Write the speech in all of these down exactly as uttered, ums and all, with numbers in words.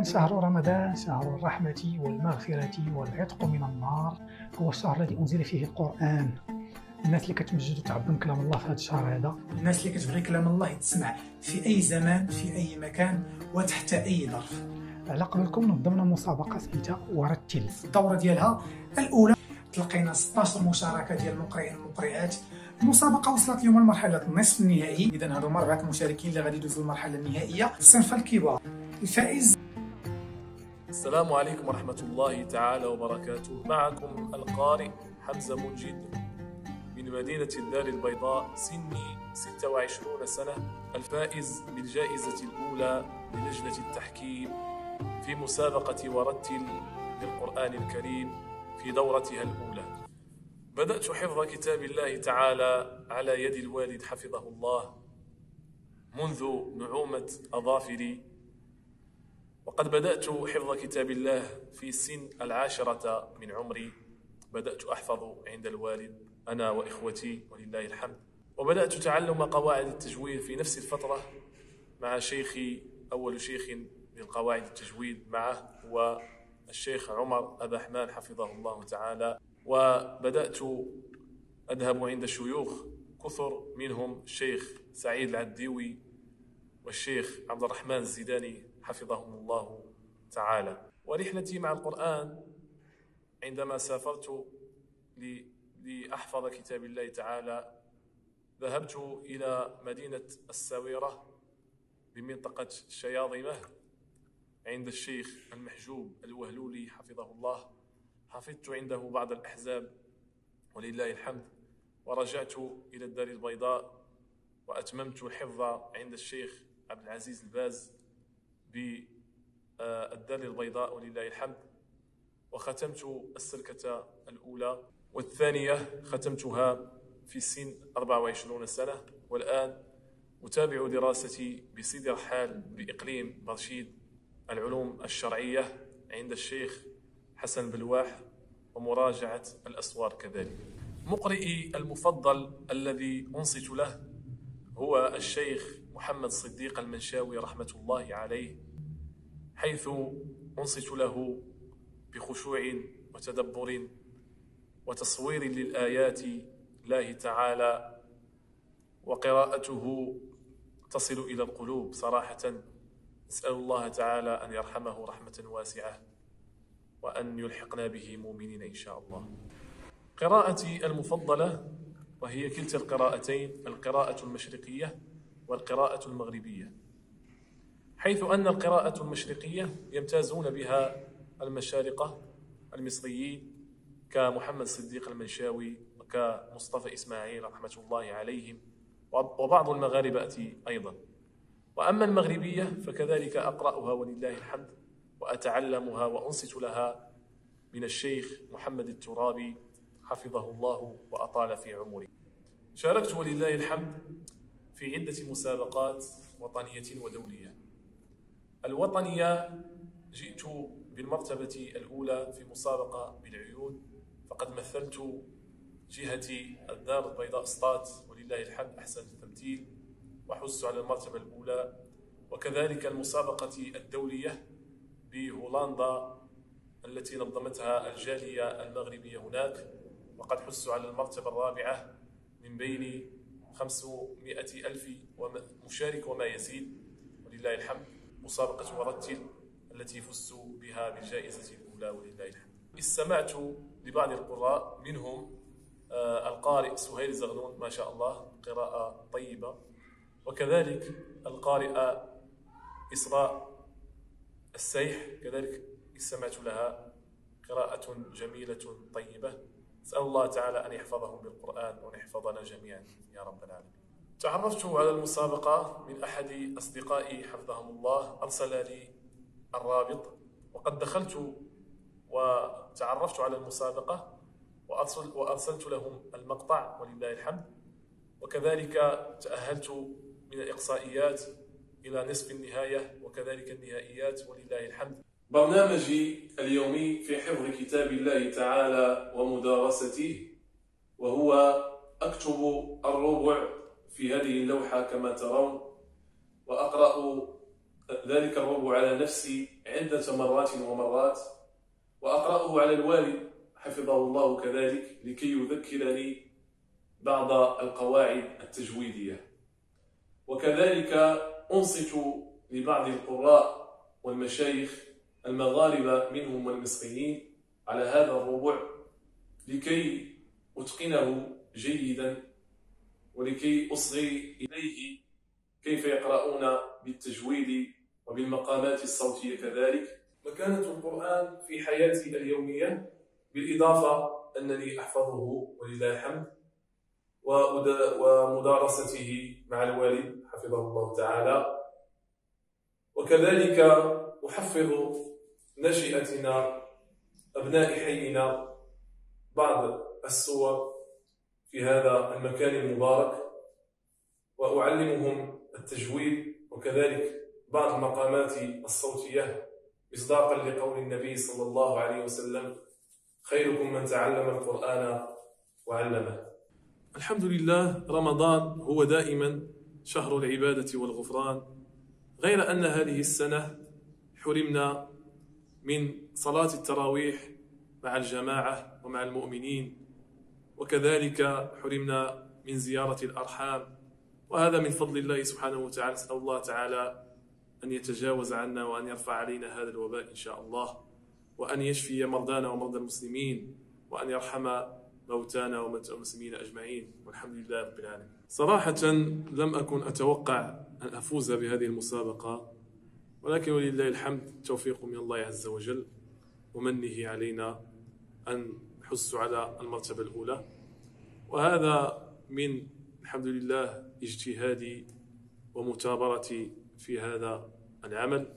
شهر رمضان شهر الرحمة والمغفرة والعتق من النار، هو الشهر الذي أنزل فيه القرآن. الناس اللي كتمجد وتعظم كلام الله في هذا الشهر هذا، الناس اللي كتبغي كلام الله يتسمع في أي زمان في أي مكان وتحت أي ظرف. على قبلكم نظمنا مسابقة سميتها ورتل. الدورة ديالها الأولى تلقينا ستة عشر مشاركة ديال المقرئين والمقرئات. المسابقة وصلت اليوم لمرحلة النصف النهائي، إذا هادو هما أربعة مشاركين اللي غادي يدوزوا المرحلة النهائية في الصنف الكبار. الفائز. السلام عليكم ورحمة الله تعالى وبركاته. معكم القارئ حمزة منجد من مدينة الدار البيضاء، سني ستة وعشرين سنة، الفائز بالجائزة الأولى للجنة التحكيم في مسابقة ورتل للقرآن الكريم في دورتها الأولى. بدأت حفظ كتاب الله تعالى على يد الوالد حفظه الله منذ نعومة أظافري، وقد بدأت حفظ كتاب الله في سن العاشرة من عمري. بدأت أحفظ عند الوالد أنا وإخوتي ولله الحمد، وبدأت تعلم قواعد التجويد في نفس الفترة مع شيخي، أول شيخ للقواعد التجويد معه هو الشيخ عمر أبا حمان حفظه الله تعالى. وبدأت أذهب عند شيوخ كثر، منهم الشيخ سعيد العديوي والشيخ عبد الرحمن الزيداني حفظهم الله تعالى. ورحلتي مع القرآن عندما سافرت لأحفظ كتاب الله تعالى، ذهبت إلى مدينة الساويرة بمنطقة الشياظمة عند الشيخ المحجوب الوهلولي حفظه الله. حفظت عنده بعض الأحزاب ولله الحمد، ورجعت إلى الدار البيضاء وأتممت الحفظ عند الشيخ عبد العزيز الباز بالدار البيضاء ولله الحمد، وختمت السلكة الأولى والثانية ختمتها في سن أربع وعشرين سنة. والآن أتابع دراستي بسيدي رحال بإقليم برشيد العلوم الشرعية عند الشيخ حسن بلواح، ومراجعة الأسوار كذلك. مقرئي المفضل الذي أنصت له هو الشيخ محمد صديق المنشاوي رحمة الله عليه، حيث أنصت له بخشوع وتدبر وتصوير للآيات الله تعالى، وقراءته تصل إلى القلوب صراحة. نسأل الله تعالى أن يرحمه رحمة واسعة وأن يلحقنا به مؤمنين إن شاء الله. قراءتي المفضلة وهي كلتا القراءتين، القراءة المشرقية والقراءة المغربية، حيث أن القراءة المشرقية يمتازون بها المشارقة المصريين كمحمد صديق المنشاوي وكمصطفى إسماعيل رحمة الله عليهم، وبعض المغاربة أيضا. وأما المغربية فكذلك أقرأها ولله الحمد، وأتعلمها وأنصت لها من الشيخ محمد الترابي حفظه الله وأطال في عمري. شاركت ولله الحمد في عدة مسابقات وطنية ودولية. الوطنية جئت بالمرتبة الأولى في مسابقة بالعيون، فقد مثلت جهتي الدار البيضاء سطات ولله الحمد أحسن التمثيل وحزت على المرتبة الأولى. وكذلك المسابقة الدولية بهولندا التي نظمتها الجالية المغربية هناك، وقد حزت على المرتبة الرابعة من بين خمسمائة ألف مشارك وما يزيد ولله الحمد، مسابقة ورتل التي فزت بها بالجائزة الأولى ولله الحمد. استمعت لبعض القراء، منهم آه القارئ سهيل زغنون ما شاء الله قراءة طيبة، وكذلك القارئة إسراء السيح كذلك استمعت لها قراءة جميلة طيبة. أسأل الله تعالى أن يحفظهم بالقرآن وأن يحفظنا جميعا يا رب العالمين. تعرفت على المسابقة من أحد أصدقائي حفظهم الله، أرسل لي الرابط، وقد دخلت وتعرفت على المسابقة وأرسل وأرسلت لهم المقطع ولله الحمد، وكذلك تأهلت من الإقصائيات إلى نصف النهاية وكذلك النهائيات ولله الحمد. برنامجي اليومي في حفظ كتاب الله تعالى ومدارسته، وهو أكتب الربع في هذه اللوحة كما ترون، وأقرأ ذلك الربع على نفسي عدة مرات ومرات، وأقرأه على الوالد حفظه الله كذلك لكي يذكرني بعض القواعد التجويدية. وكذلك أنصت لبعض القراء والمشايخ المغاربة منهم والمصريين على هذا الربع لكي أتقنه جيدا، ولكي أصغي إليه كيف يقرؤون بالتجويد وبالمقامات الصوتية كذلك. مكانة القرآن في حياتي اليومية، بالإضافة أنني أحفظه ولله الحمد، ومدارسته مع الوالد حفظه الله تعالى، وكذلك أحفظ نشئتنا أبناء حينا بعض السور في هذا المكان المبارك، وأعلمهم التجويد وكذلك بعض المقامات الصوتية مصداقا لقول النبي صلى الله عليه وسلم: خيركم من تعلم القرآن وعلمه. الحمد لله، رمضان هو دائما شهر العبادة والغفران، غير أن هذه السنة حرمنا من صلاة التراويح مع الجماعة ومع المؤمنين، وكذلك حرمنا من زيارة الأرحام، وهذا من فضل الله سبحانه وتعالى. نسأل الله تعالى أن يتجاوز عنا وأن يرفع علينا هذا الوباء إن شاء الله، وأن يشفي مرضانا ومرضى المسلمين، وأن يرحم موتانا وموتى المسلمين أجمعين، والحمد لله رب العالمين. صراحة لم أكن أتوقع أن أفوز بهذه المسابقة، ولكن ولله الحمد توفيق من الله عز وجل ومنه علينا أن نحس على المرتبة الأولى، وهذا من الحمد لله اجتهادي ومثابرتي في هذا العمل،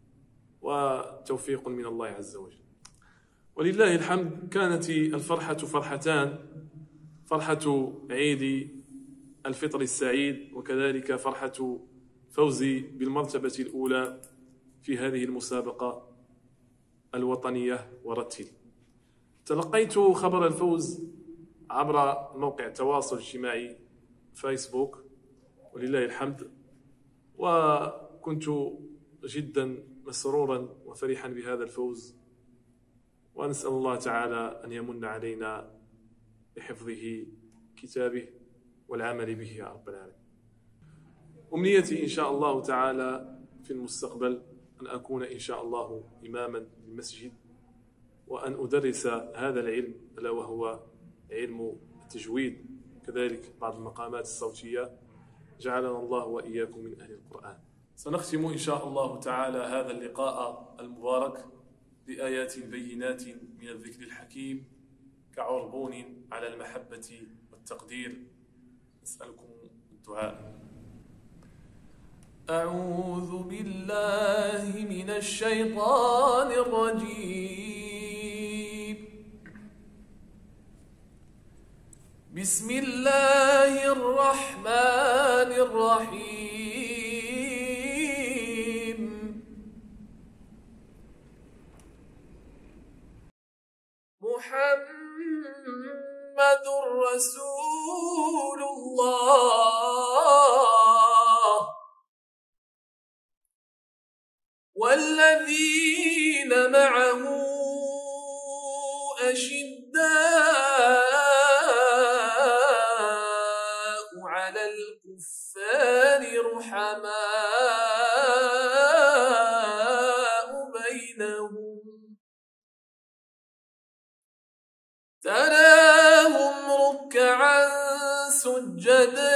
وتوفيق من الله عز وجل ولله الحمد. كانت الفرحة فرحتان: فرحة عيد الفطر السعيد، وكذلك فرحة فوزي بالمرتبة الأولى في هذه المسابقة الوطنية ورتل. تلقيت خبر الفوز عبر موقع التواصل الاجتماعي فيسبوك ولله الحمد، وكنت جدا مسرورا وفرحا بهذا الفوز، ونسأل الله تعالى أن يمن علينا بحفظه كتابه والعمل به يا رب العالمين. أمنيتي إن شاء الله تعالى في المستقبل أن أكون إن شاء الله إماما للمسجد، وأن أدرس هذا العلم ألا وهو علم التجويد، كذلك بعض المقامات الصوتية. جعلنا الله وإياكم من أهل القرآن. سنختم إن شاء الله تعالى هذا اللقاء المبارك بآيات بينات من الذكر الحكيم كعربون على المحبة والتقدير. نسألكم الدعاء. أعوذ بالله من الشيطان الرجيم. بسم الله الرحمن الرحيم. محمد رسول الله والذين معه أشداء على الكفار رحماء بينهم تراهم ركعا سجدا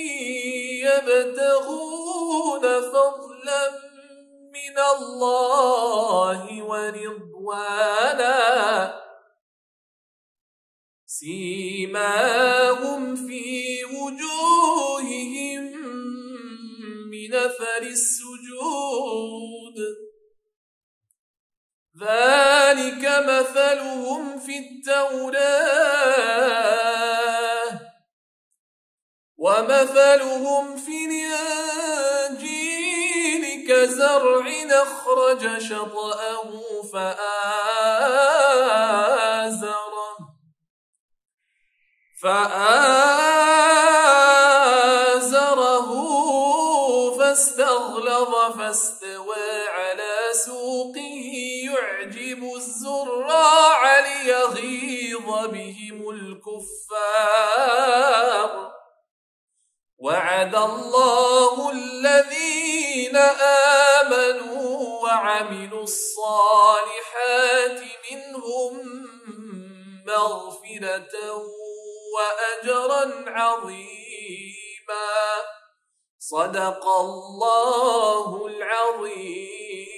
يبتغون فضلا من الله ورضوانا سيماهم في وجوههم من أثر السجود ذلك مثلهم في التوراة ومثلهم في الإنجيل كزرع أخرج شطأه فآزره فآزره فاستغلظ فاستوى على سوقه يعجب الزراع ليغيظ بهم الكفار. وعد الله الذين آمنوا وعملوا الصالحات منهم مغفرة وأجرا عظيما. صدق الله العظيم.